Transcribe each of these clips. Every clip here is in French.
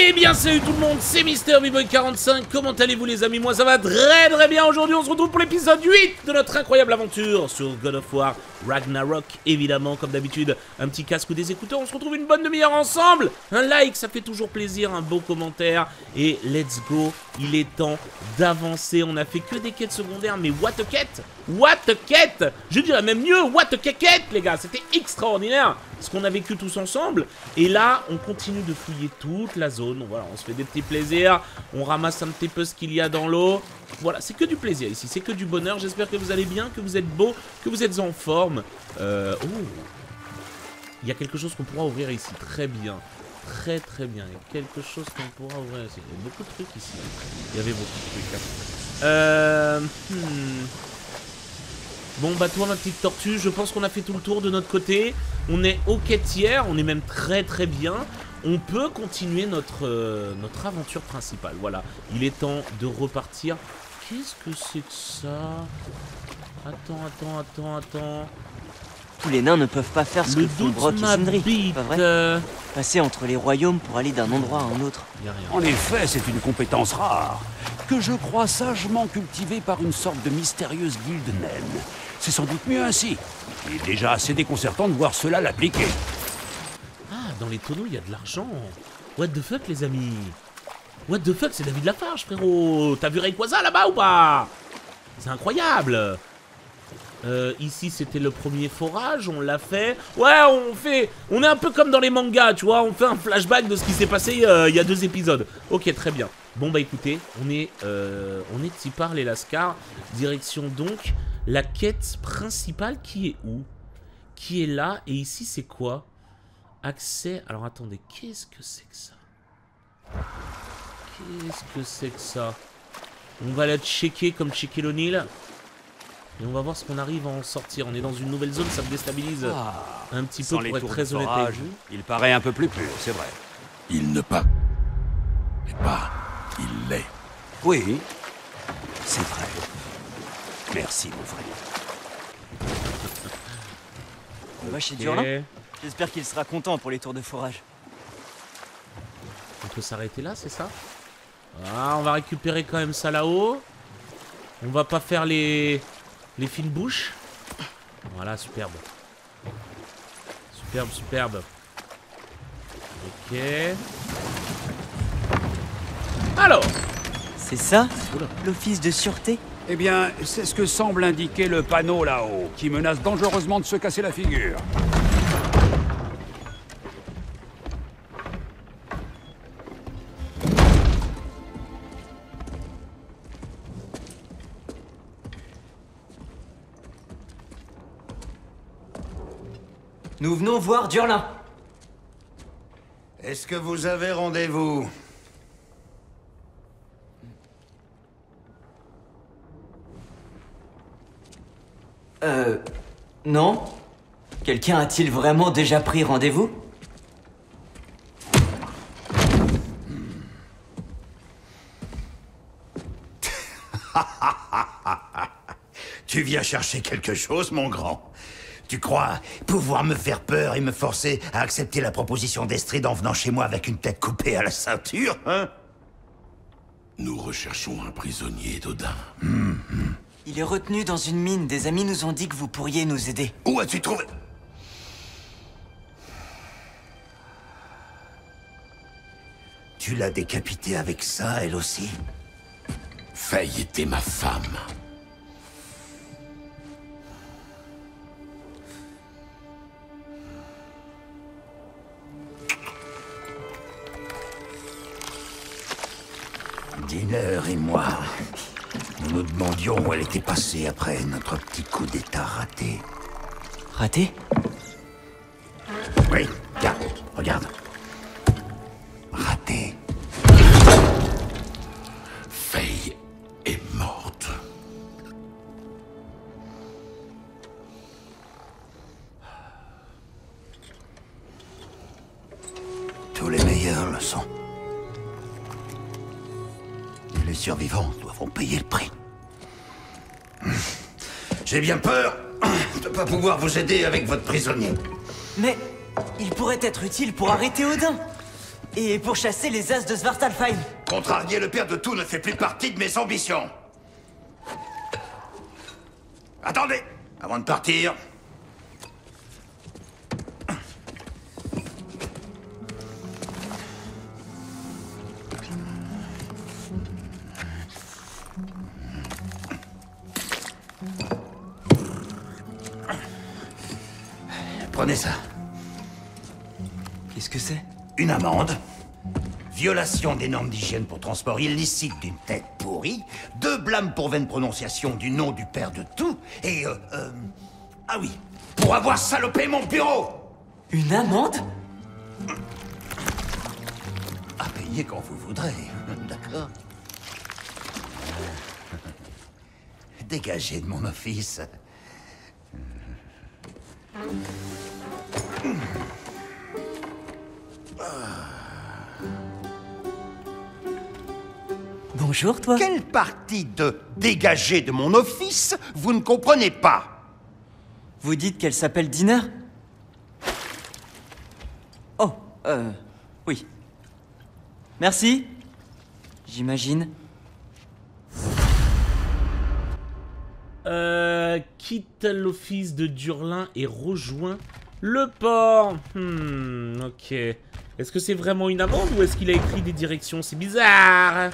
Eh bien salut tout le monde, c'est MrBboy45, comment allez-vous les amis? Moi ça va très bien. Aujourd'hui on se retrouve pour l'épisode 8 de notre incroyable aventure sur God of War Ragnarok. Évidemment comme d'habitude, un petit casque ou des écouteurs, on se retrouve une bonne demi-heure ensemble. Un like, ça fait toujours plaisir, un beau commentaire et let's go. Il est temps d'avancer, on a fait que des quêtes secondaires, mais what a quête! What a quête! Je dirais même mieux, what a quête les gars, c'était extraordinaire ce qu'on a vécu tous ensemble. Et là, on continue de fouiller toute la zone, voilà, on se fait des petits plaisirs, on ramasse un petit peu ce qu'il y a dans l'eau. Voilà, c'est que du plaisir ici, c'est que du bonheur, j'espère que vous allez bien, que vous êtes beau, que vous êtes en forme. Oh, il y a quelque chose qu'on pourra ouvrir ici, très bien. Très bien, il y a quelque chose qu'on pourra ouvrir ici. Il y a beaucoup de trucs ici. Il y avait beaucoup de trucs. Bon bah toi ma petite tortue, je pense qu'on a fait tout le tour de notre côté. On est au quêtière, on est même très bien. On peut continuer notre aventure principale. Voilà, il est temps de repartir. Qu'est-ce que c'est que ça? Attends. Tous les nains ne peuvent pas faire ce que font Brok et Sindri, pas vrai? Passer entre les royaumes pour aller d'un endroit à un autre. En effet, c'est une compétence rare, que je crois sagement cultivée par une sorte de mystérieuse guilde naine. C'est sans doute mieux ainsi. Il est déjà assez déconcertant de voir cela l'appliquer. Ah, dans les tonneaux, il y a de l'argent. What the fuck, les amis? What the fuck, c'est David Lafarge, frérot. T'as vu Rayquaza là-bas ou pas? C'est incroyable. Ici c'était le premier forage, on l'a fait. Ouais, on est un peu comme dans les mangas, tu vois. On fait un flashback de ce qui s'est passé il y a 2 épisodes. Ok, très bien. Bon bah écoutez, on est Tipar les Lascars. Direction donc la quête principale qui est où? Qui est là. Et ici c'est quoi? Accès. Alors attendez, qu'est-ce que c'est que ça? Qu'est-ce que c'est que ça? On va la checker comme checker l'O'Neill. Et on va voir ce qu'on arrive à en sortir. On est dans une nouvelle zone, ça me déstabilise un petit peu pour être très honnête avec vous. Il paraît un peu plus pur, c'est vrai. Il ne pas. Mais pas, il l'est. Oui, c'est vrai. Merci, mon frère. On va chez Durlin. J'espère qu'il sera content pour les tours de forage. On peut s'arrêter là, c'est ça? Ah, on va récupérer quand même ça là-haut. On va pas faire les fines bouches. Voilà, superbe. Superbe. Ok. Alors. C'est ça, l'office de sûreté? Eh bien, c'est ce que semble indiquer le panneau là-haut, qui menace dangereusement de se casser la figure. Nous venons voir Durlin. Est-ce que vous avez rendez-vous? Non. Quelqu'un a-t-il vraiment déjà pris rendez-vous? Tu viens chercher quelque chose, mon grand? Tu crois pouvoir me faire peur et me forcer à accepter la proposition d'Estrid en venant chez moi avec une tête coupée à la ceinture, hein? Nous recherchons un prisonnier d'Odin. Il est retenu dans une mine. Des amis nous ont dit que vous pourriez nous aider. Où as-tu trouvé? Tu l'as décapité avec ça, elle aussi? Faye était ma femme. Diner et moi, nous nous demandions où elle était passée après notre petit coup d'état raté. Raté? Oui, regarde. Raté. Faye est morte. Tous les meilleurs le sont. Les survivants doivent en payer le prix. J'ai bien peur de ne pas pouvoir vous aider avec votre prisonnier. Mais il pourrait être utile pour arrêter Odin. Et pour chasser les as de Svartalfheim. Contrarier le père de tout ne fait plus partie de mes ambitions. Attendez, avant de partir. Prenez ça. Qu'est-ce que c'est? Une amende. Violation des normes d'hygiène pour transport illicite d'une tête pourrie. 2 blâmes pour vaine prononciation du nom du père de tout. Et ah oui, pour avoir salopé mon bureau. Une amende? À payer quand vous voudrez, d'accord? Dégagez de mon office. Bonjour, toi. Quelle partie de « dégager de mon office » vous ne comprenez pas? Vous dites qu'elle s'appelle Dina? Oh, oui. Merci. J'imagine. Quitte l'office de Durlin et rejoint le port. Ok. Est-ce que c'est vraiment une amende ou est-ce qu'il a écrit des directions? C'est bizarre.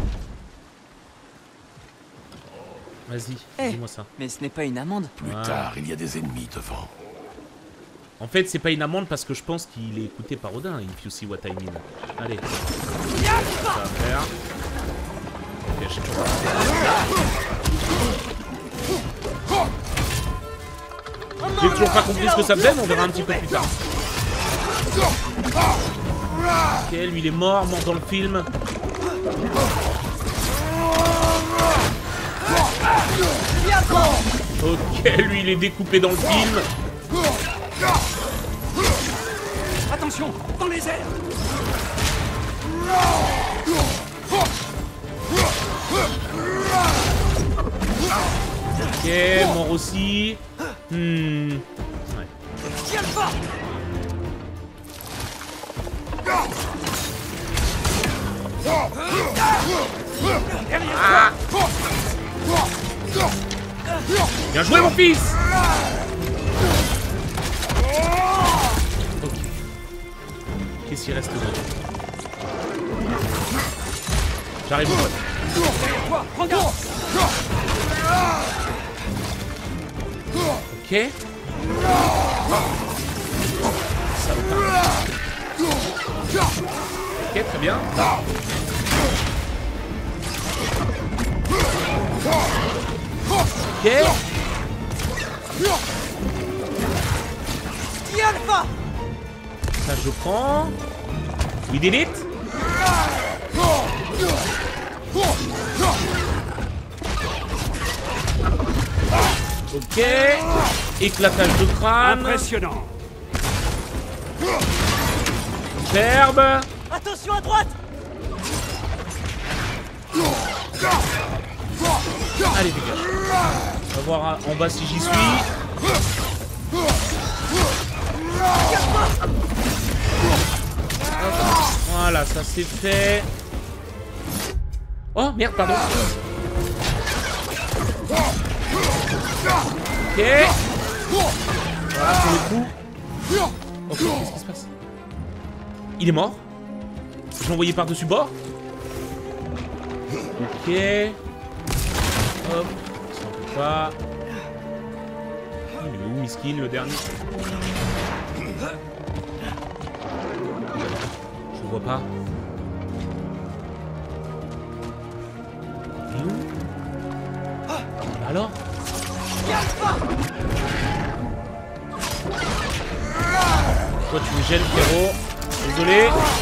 Vas-y, dis-moi ça. Mais ce n'est pas une amende. Plus tard, il y a des ennemis devant. En fait, c'est pas une amende parce que je pense qu'il est écouté par Odin, if you see what I mean. Allez. Ça va faire. Ok, je sais toujours pas. J'ai toujours pas compris ce que ça faisait, mais on verra un petit peu plus tard. Ok, lui il est mort dans le film. Ok, lui il est découpé dans le film. Attention, dans les airs. Ok, mort aussi. Ouais. Ah. Bien joué mon fils. Ok. Qu'est-ce qu'il reste là? J'arrive au pote. Ok. Ok, très bien. Ok. Ça je prends. We did it. Ok. Éclatage de crâne. Impressionnant. Superbe. Attention à droite. Allez dégage. On va voir en bas si j'y suis. Voilà, ça c'est fait. Oh merde, pardon. Ok. Voilà pour le coup. Ok, qu'est-ce qui se passe? Il est mort. Je l'ai envoyé par-dessus bord. Ok. Hop. Ça on peut pas. Il est où, Miskin, le dernier? Je le vois pas. Il est où? Alors? Toi tu me gênes, frérot. Désolé.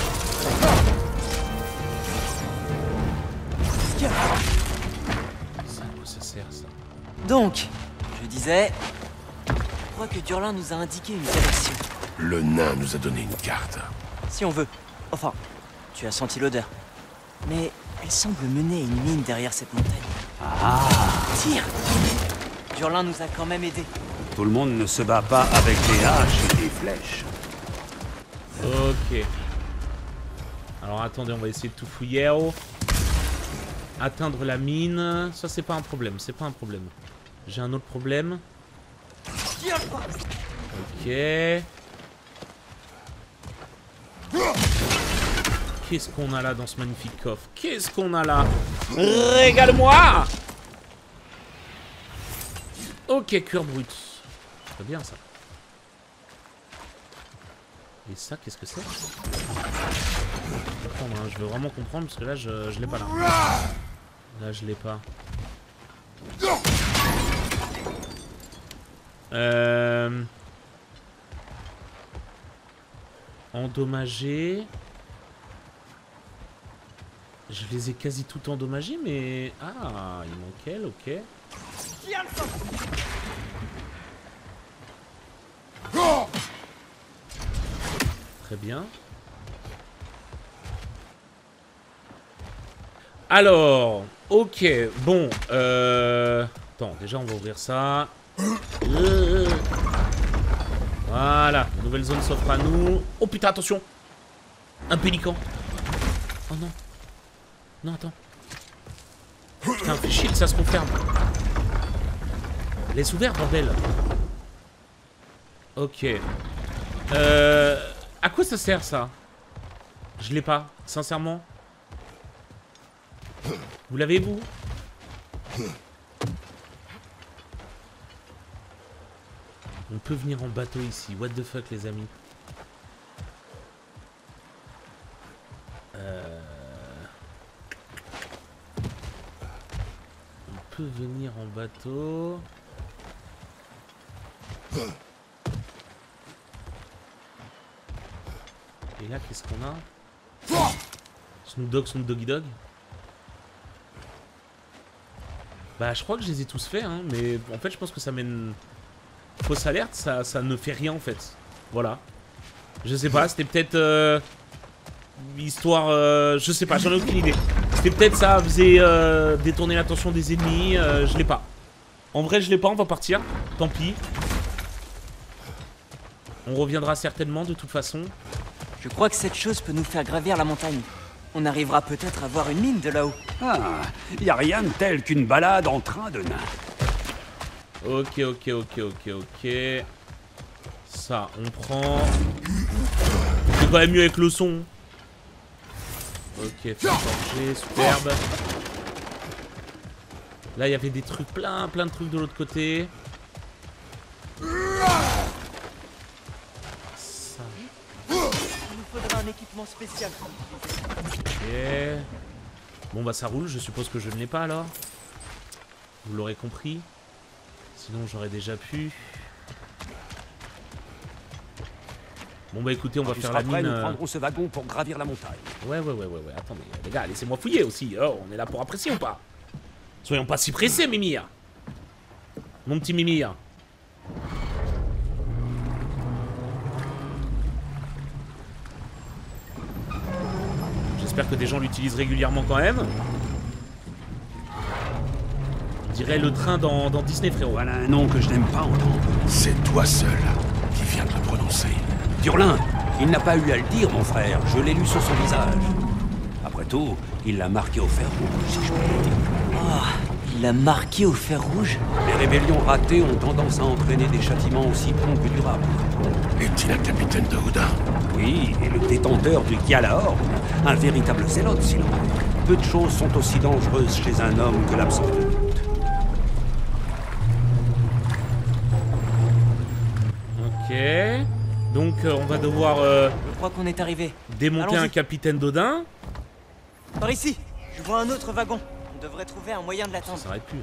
Ça, à quoi ça sert ça? Donc, je disais... Je crois que Durlin nous a indiqué une direction. Le nain nous a donné une carte. Si on veut. Enfin, tu as senti l'odeur. Mais elle semble mener à une mine derrière cette montagne. Ah, Tire! Durlin nous a quand même aidés. tout le monde ne se bat pas avec des haches et des flèches. Ok. Alors attendez, on va essayer de tout fouiller. Oh. Atteindre la mine. Ça, c'est pas un problème. C'est pas un problème. J'ai un autre problème. Ok. Qu'est-ce qu'on a là dans ce magnifique coffre? Qu'est-ce qu'on a là? Régale-moi! Ok, cuir brut. Très bien ça. Et ça, qu'est-ce que c'est? Je veux vraiment comprendre parce que là, je l'ai pas là. Là, je l'ai pas. Endommagé. Je les ai quasi tout endommagés, mais... Ah, il manquait, ok. Très bien. Alors, ok, bon, attends, déjà on va ouvrir ça. Voilà, la nouvelle zone s'offre à nous. Oh putain, attention. Un pélican. Oh non. Non, attends. Putain, fais chier que ça se referme. Laisse ouvert, bordel. Ok. À quoi ça sert, ça? Je l'ai pas, sincèrement. Vous l'avez, vous? On peut venir en bateau ici. What the fuck, les amis? On peut venir en bateau. Et là, qu'est-ce qu'on a? Snoop Doggy Dog. Bah, je crois que je les ai tous faits, hein, mais en fait, je pense que ça mène... Fausse alerte, ça ne fait rien, en fait. Voilà. Je sais pas, c'était peut-être... histoire... je sais pas, j'en ai aucune idée. C'était peut-être ça faisait détourner l'attention des ennemis, je l'ai pas. En vrai, je l'ai pas, on va partir. Tant pis. On reviendra certainement, de toute façon. Je crois que cette chose peut nous faire gravir la montagne. On arrivera peut-être à voir une mine de là-haut. Ah, y a rien de tel qu'une balade en train de nain. Ok. Ça, on prend. C'est quand même mieux avec le son. Ok, forger, superbe. Là, il y avait des trucs, plein de trucs de l'autre côté. Ça. Il nous faudra un équipement spécial. Ok. Bon, bah, ça roule. Je suppose que je ne l'ai pas alors. Vous l'aurez compris. Sinon, j'aurais déjà pu. Bon, bah, écoutez, on va faire la mine. Nous prendrons ce wagon pour gravir la montagne. Ouais. Attendez, les gars, laissez-moi fouiller aussi. Oh, on est là pour apprécier ou pas? Soyons pas si pressés, Mimir. Mon petit Mimir. J'espère que des gens l'utilisent régulièrement quand même. On dirait le train dans Disney, frérot. Voilà un nom que je n'aime pas entendre. C'est toi seul qui viens de le prononcer. Durlin, il n'a pas eu à le dire, mon frère. Je l'ai lu sur son visage. Après tout, il l'a marqué au fer rouge, si je puis le dire. Oh, il l'a marqué au fer rouge? Les rébellions ratées ont tendance à entraîner des châtiments aussi prompts que durables. Est-il un capitaine de Houdin? Oui, et le détenteur du Gyalahorn, un véritable zélote, sinon. Peu de choses sont aussi dangereuses chez un homme que l'absence de doute. Ok. Donc, on va devoir Je crois qu'on est arrivé. démonter un capitaine d'Odin. Par ici, je vois un autre wagon. On devrait trouver un moyen de l'attendre. Ça s'arrête plus.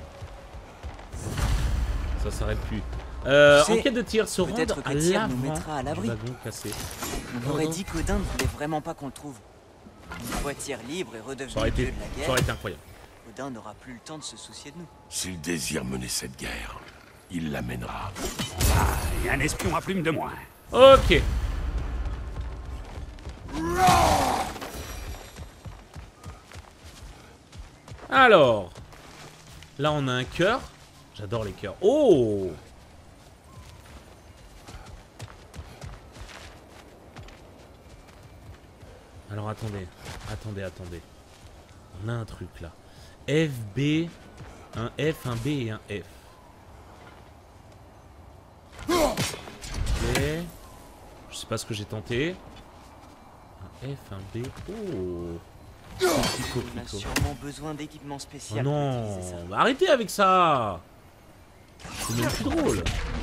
Ça s'arrête plus. Enquête de tir, se rendre à l'avant du wagon cassé. On aurait dit qu'Odin ne voulait vraiment pas qu'on le trouve. Une fois tir libre et redevenu dieu de la guerre, ça aurait été incroyable. Odin n'aura plus le temps de se soucier de nous. S'il désire mener cette guerre, il la mènera. Ah, et un espion à plume de moins. Ok. Alors, là on a un cœur. J'adore les cœurs. Oh! Alors attendez. Attendez. On a un truc là. FB. Un F, un B et un F. Ok. Je sais pas ce que j'ai tenté. Un F, un B. Oh. On a sûrement besoin d'équipement spécial. Oh non, arrêtez avec ça. C'est même plus drôle.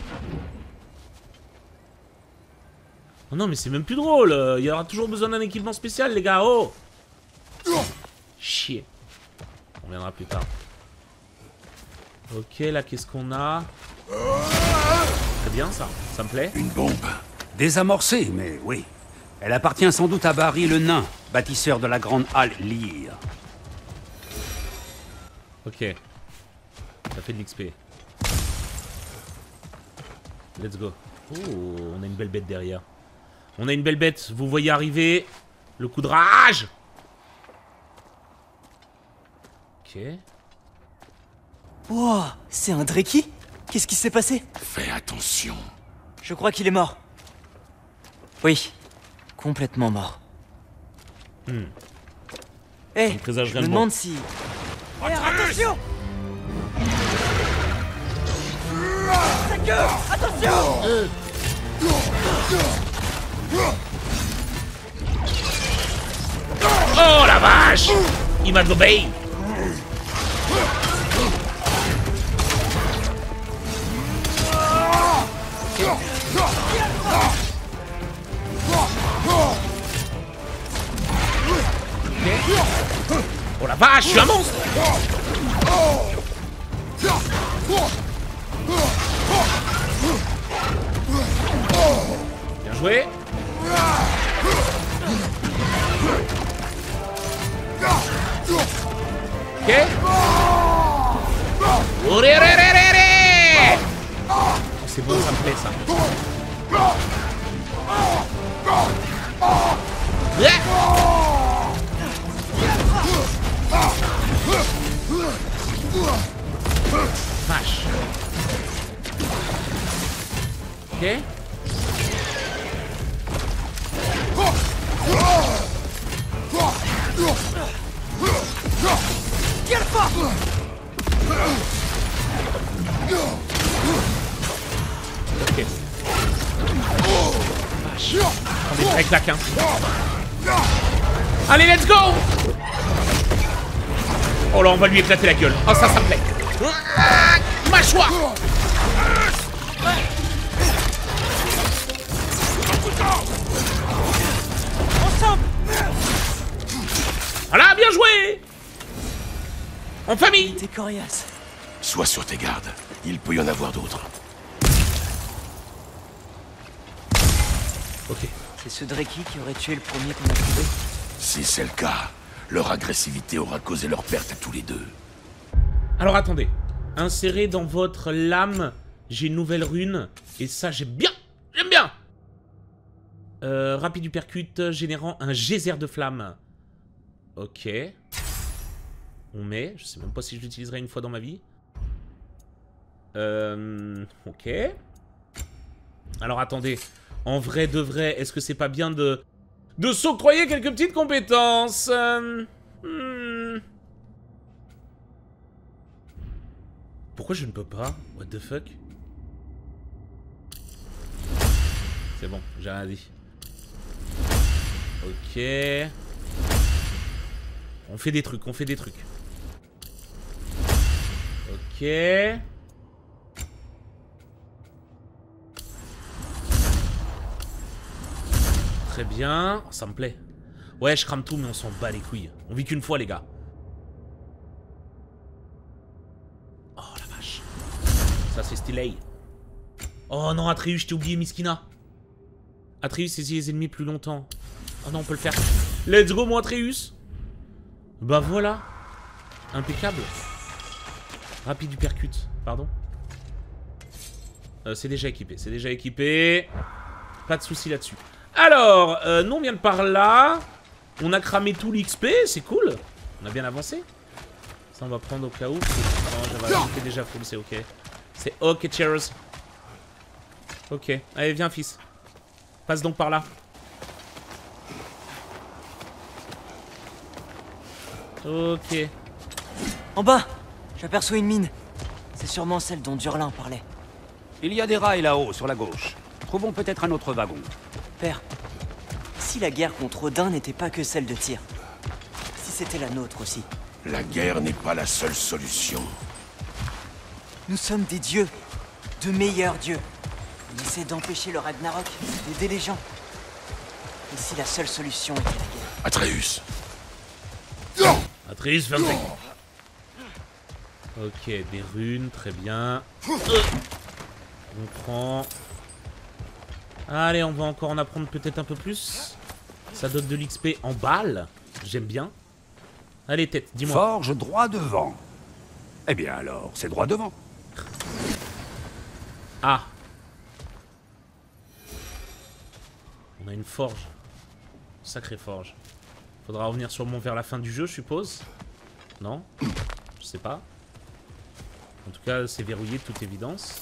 Oh non mais c'est même plus drôle. Il y aura toujours besoin d'un équipement spécial les gars. Oh. Chier. On reviendra plus tard. Ok, là qu'est-ce qu'on a? Très bien ça, ça me plaît. Une bombe. Désamorcée, mais oui. Elle appartient sans doute à Barry le nain, bâtisseur de la grande halle Lyre. Ok. Ça fait de l'XP. Let's go. Oh, on a une belle bête derrière. On a une belle bête, vous voyez arriver le coup de rage. Ok. Wow, c'est un Dreki? Qu'est-ce qui s'est passé? Fais attention. Je crois qu'il est mort. Oui, complètement mort. Eh, présage je rien me de demande si... attention! Sa queue! Attention! Oh la vache! Il m'a gobé! Oh la vache, je suis un monstre! Bien joué! Ok? Oh, c'est bon, ça me plaît ça. Yeah. Vache. Ok. Ok. Vache. On est très claque, hein. Allez, let's go! Oh là, on va lui éclater la gueule. Oh, ça me plaît. Mâchoire! Ensemble! Voilà, bien joué! En famille! T'es coriace. Sois sur tes gardes. Il peut y en avoir d'autres. Ok. C'est ce Dreki qui aurait tué le premier qu'on a trouvé. Si c'est le cas, leur agressivité aura causé leur perte à tous les deux. Alors attendez. Insérez dans votre lame, j'ai une nouvelle rune. Et ça, j'aime bien. J'aime bien. Rapide percute générant un geyser de flamme. Ok. On met. Je sais même pas si je l'utiliserai une fois dans ma vie. Ok. Alors attendez. En vrai de vrai, est-ce que c'est pas bien de s'octroyer quelques petites compétences Pourquoi je ne peux pas? What the fuck? C'est bon, j'ai rien dit. Ok. On fait des trucs, Ok. Très bien. Oh, ça me plaît. Ouais, je crame tout, mais on s'en bat les couilles. On vit qu'une fois, les gars. Oh, la vache. Ça, c'est stylé. Oh non, Atreus, je t'ai oublié, Miskina. Atreus saisit les ennemis plus longtemps. Oh non, on peut le faire. Let's go, mon Atreus. Bah voilà. Impeccable. Rapide du percute. Pardon. C'est déjà équipé. Pas de soucis là-dessus. Alors, nous on vient de par là. On a cramé tout l'XP, c'est cool. On a bien avancé. Ça on va prendre au cas où. Non, j'avais déjà full, c'est ok. C'est ok, cheers. Ok, allez viens fils. Passe donc par là. Ok. En bas, j'aperçois une mine. C'est sûrement celle dont Durlin parlait. Il y a des rails là-haut, sur la gauche. Trouvons peut-être un autre wagon. Père, si la guerre contre Odin n'était pas que celle de Tyr, si c'était la nôtre aussi. La guerre n'est pas la seule solution. Nous sommes des dieux, de meilleurs dieux. On essaie d'empêcher le Ragnarok, d'aider les gens. Et si la seule solution était la guerre? Atreus. Atreus, ferme ta gueule. Ok, des runes, très bien. On prend... Allez, on va encore en apprendre peut-être un peu plus. Ça donne de l'XP en balles. J'aime bien. Allez, tête, dis-moi. Forge droit devant. Eh bien alors, c'est droit devant. Ah. On a une forge. Sacrée forge. Faudra revenir sûrement vers la fin du jeu, je suppose. Non? Je sais pas. En tout cas, c'est verrouillé de toute évidence.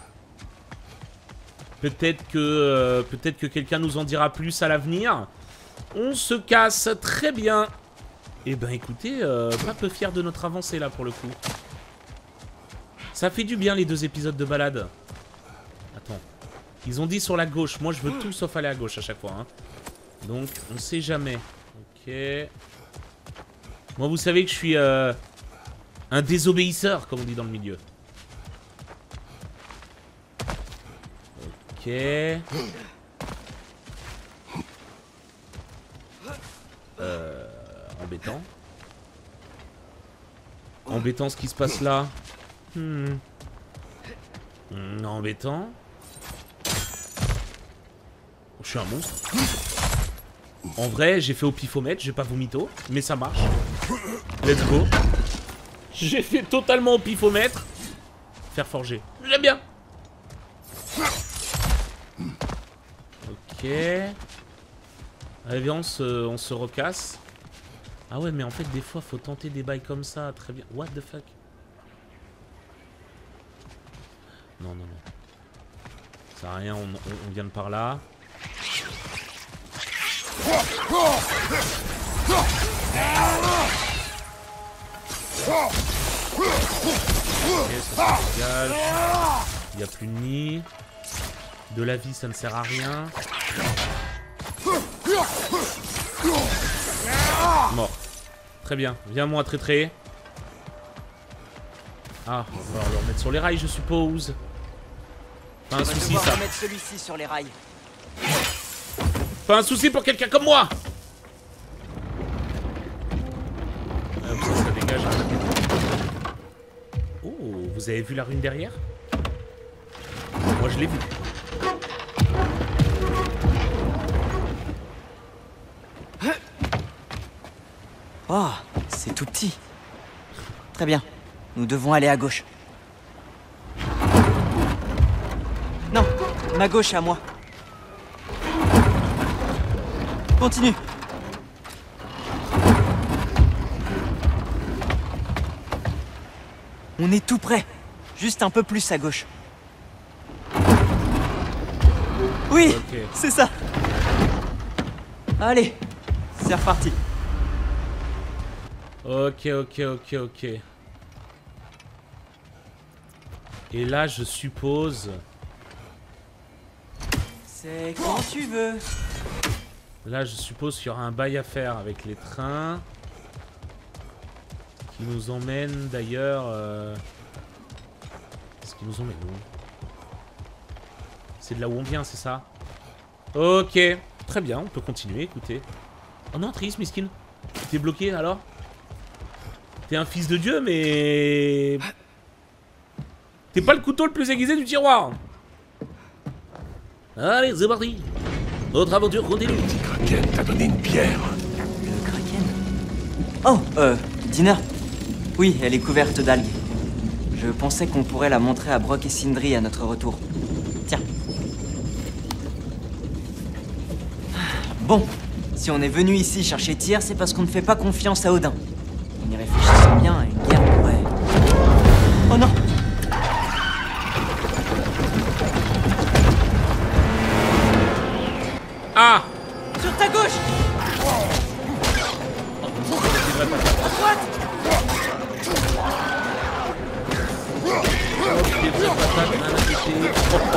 Peut-être que quelqu'un nous en dira plus à l'avenir. On se casse, très bien. Eh ben écoutez, pas peu fier de notre avancée là pour le coup. Ça fait du bien les 2 épisodes de balade. Attends. Ils ont dit sur la gauche. Moi je veux tout sauf aller à gauche à chaque fois. Hein. Donc on sait jamais. Ok. Moi vous savez que je suis un désobéisseur comme on dit dans le milieu. Ok. Embêtant. Embêtant ce qui se passe là. Embêtant. Je suis un monstre. En vrai, j'ai fait au pifomètre, j'ai pas vomito, mais ça marche. Let's go. J'ai fait totalement au pifomètre. Faire forger. J'aime bien. Ok. Allez, viens, on se recasse. Ah ouais, mais en fait, des fois, faut tenter des bails comme ça. Très bien. What the fuck? Non, non, non. Ça sert à rien, on vient de par là. Ok, ça se dégage. Il n'y a plus de nid. De la vie, ça ne sert à rien. Mort. Très bien. Viens-moi, traîtré. Ah, on va falloir le remettre sur les rails, je suppose. Pas un souci, ça. Remettre celui-ci sur les rails. Pas un souci pour quelqu'un comme moi. Ça dégage. Oh, vous avez vu la rune derrière? Moi, je l'ai vu. Oh, c'est tout petit. Très bien. Nous devons aller à gauche. Non, ma gauche à moi. Continue. On est tout près. Juste un peu plus à gauche. Oui, okay. C'est ça. Allez, c'est reparti. Ok. Et là, je suppose... C'est quand tu veux. Là, je suppose qu'il y aura un bail à faire avec les trains. Qui nous emmène d'ailleurs... Est-ce qu'il nous emmène où? C'est de là où on vient, c'est ça? Ok. Très bien, on peut continuer, écoutez. Oh non, Tris, miskin. T'es bloqué, alors? T'es un fils de Dieu, mais... T'es pas le couteau le plus aiguisé du tiroir. Allez, c'est parti. Notre aventure continue. Kraken t'a donné une pierre. Le Kraken? Oh, Dinner. Oui, elle est couverte d'algues. Je pensais qu'on pourrait la montrer à Brok et Sindri à notre retour. Tiens. Bon, si on est venu ici chercher Tyr, c'est parce qu'on ne fait pas confiance à Odin. En y réfléchissant bien, une guerre pourrait... Oh non! Ah! Sur ta gauche! What? des vraies patates, rien à péter.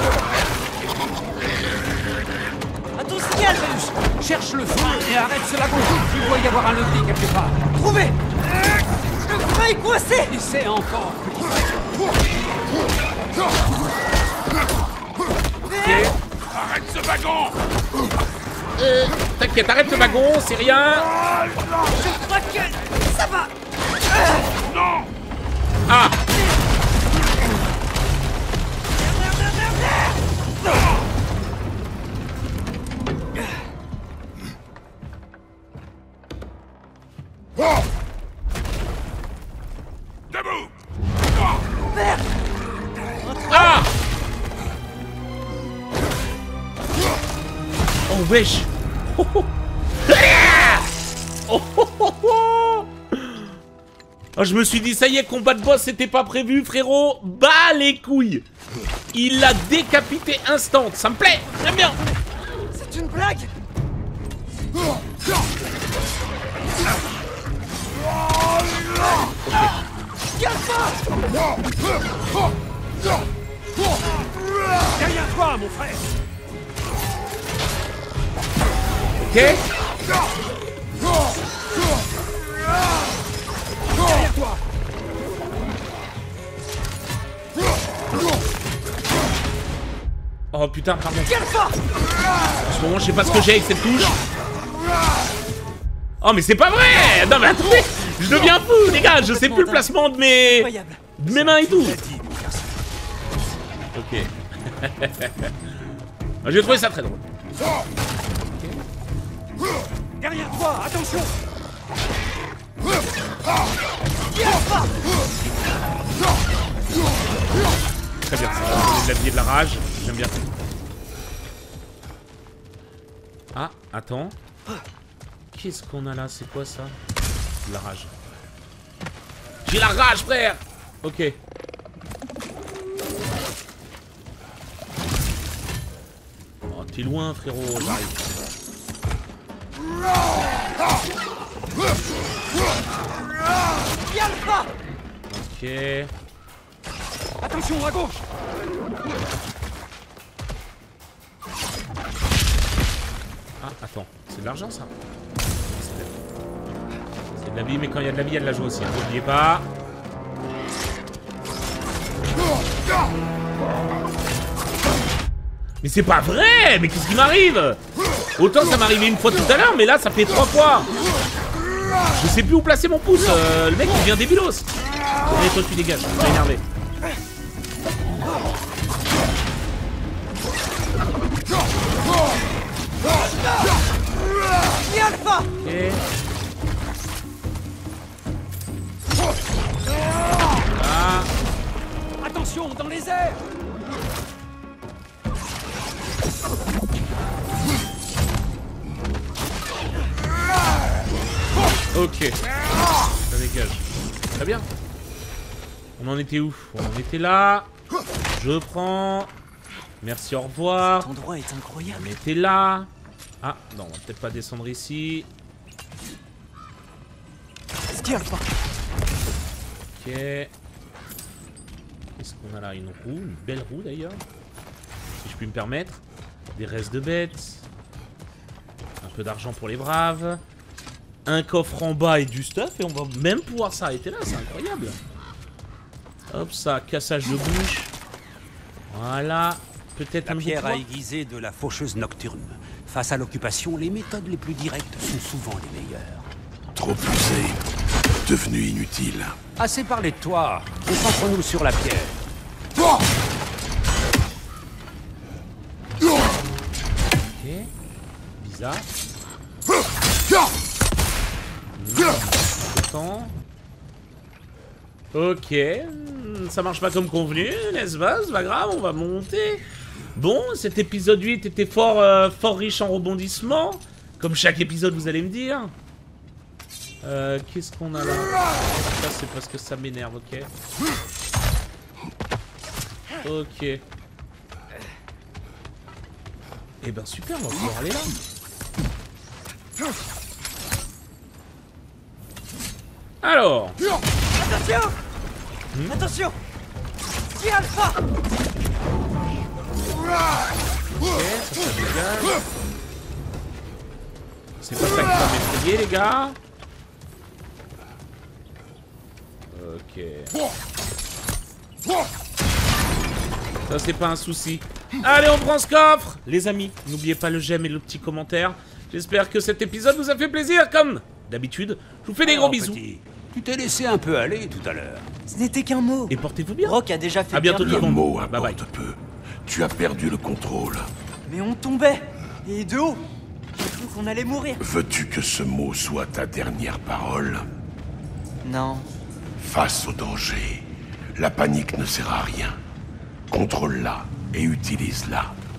À ton signal, Vénus. Cherche le frein et arrête ce lagon. Il doit y avoir un levier quelque part. Trouvé. Le frein est coincé. Essaie encore. Arrête ce wagon! T'inquiète, arrête le wagon, c'est rien. Je crois que ça va. Non! Ah! Debout! Ah! Oh wesh! Oh, oh. Ah! Oh, oh, oh, oh. Oh, je me suis dit, ça y est, combat de boss, c'était pas prévu, frérot. Bas les couilles. Il l'a décapité instant. Ça me plaît. J'aime bien. C'est une blague. Derrière toi, mon frère. Ok. Derrière toi. Oh putain, pardon. En ce moment, je sais pas ce que j'ai avec cette touche. Oh, mais c'est pas vrai! Non, mais attendez! Je deviens fou, les gars! Je sais plus le placement de mes mains et tout! Ok. J'ai trouvé ça très drôle. Derrière toi, attention. Très bien, ça va donner de la vie et de la rage. J'aime bien. Ah, attends. Qu'est-ce qu'on a là? C'est quoi ça? De la rage. J'ai la rage, frère! Ok. Oh, t'es loin, frérot. J'arrive. Ok. Attention à gauche. Ah, attends. C'est de l'argent, ça? C'est de la vie, mais quand il y a de la vie, il y a de la joie aussi. N'oubliez pas. Mais c'est pas vrai! Mais qu'est-ce qui m'arrive? Autant ça m'arrivait une fois tout à l'heure, mais là, ça fait 3 fois. Je sais plus où placer mon pouce. Le mec, il vient des vilos. Allez, toi, tu dégages. Je suis énervé. Ok. Ah. Attention, dans les airs. Ok. Ça dégage. Très bien. On en était où? On en était là. Je prends. Merci, au revoir. Cet endroit est incroyable. On était là. Ah, non, on va peut-être pas descendre ici. Tiens pas. Ok. Qu'est-ce qu'on a là? Une roue, une belle roue d'ailleurs. Si je puis me permettre. Des restes de bêtes. Un peu d'argent pour les braves. Un coffre en bas et du stuff. Et on va même pouvoir s'arrêter là, c'est incroyable. Hop, ça, cassage de bouche. Voilà. Peut-être La un pierre à petit aiguiser de la faucheuse nocturne. Face à l'occupation, les méthodes les plus directes sont souvent les meilleures. Trop usé. Devenu inutile. Assez parlé de toi. Concentrons-nous sur la pierre. Ok. Bizarre. Attends. Ok. Ça marche pas comme convenu, n'est-ce pas? C'est pas grave, on va monter. Bon, cet épisode 8 était fort, fort riche en rebondissements. Comme chaque épisode, vous allez me dire. Qu'est-ce qu'on a là? Ça, c'est parce que ça m'énerve, ok. Ok. Eh ben super, on va pouvoir aller là. Alors. Attention. Attention. Alpha! Ok, ça dégage. C'est pas ça qui va m'effrayer, les gars. Ok. Ça, c'est pas un souci. Allez, on prend ce coffre. Les amis, n'oubliez pas le j'aime et le petit commentaire. J'espère que cet épisode vous a fait plaisir, comme d'habitude. Je vous fais des gros bisous. Petit, tu t'es laissé un peu aller tout à l'heure. Ce n'était qu'un mot. Et portez-vous bien. Rock a déjà fait À bientôt bien tout le Le monde. mot Bye bye. importe peu. Tu as perdu le contrôle. Mais on tombait. Et de haut. J'ai cru qu'on allait mourir. Veux-tu que ce mot soit ta dernière parole? Non. Face au danger, la panique ne sert à rien. Contrôle-la et utilise-la.